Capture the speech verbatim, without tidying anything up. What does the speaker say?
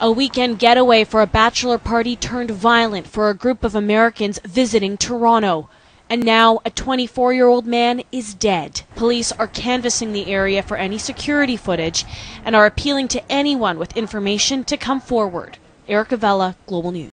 A weekend getaway for a bachelor party turned violent for a group of Americans visiting Toronto. And now a twenty-four-year-old man is dead. Police are canvassing the area for any security footage and are appealing to anyone with information to come forward. Erica Vella, Global News.